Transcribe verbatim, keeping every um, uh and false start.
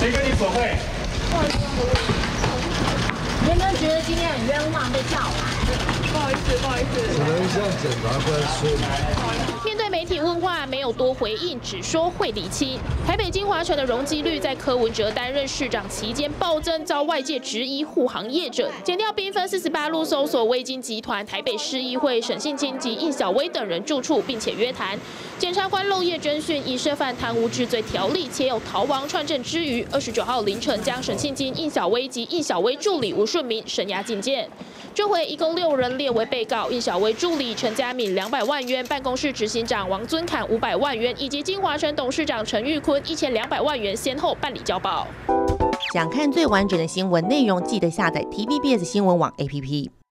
谁跟你索贿？ 不好意思，有没有觉得今天很冤枉被叫来？不好意思，不好意思。 只能向检察官说明。 面对媒体问话，没有多回应，只说会理清。台北金华城的容积率在柯文哲担任市长期间暴增，遭外界质疑护航业者。检调兵分四十八路搜索威金集团、台北市议会沈信清及应小薇等人住处，并且约谈。检察官漏夜侦讯，以涉犯贪污治罪条例且有逃亡串证之余，二十九号凌晨将沈信清、应小薇及应小薇助理吴顺明声押禁见。这回一共六人列为被告，应小薇助理陈家敏两百万元，办公室执行长王尊侃五百万元，以及金华城董事长陈玉坤一千两百万元，先后办理交保。 想看最完整的新闻内容，记得下载 T V B S 新闻网 A P P。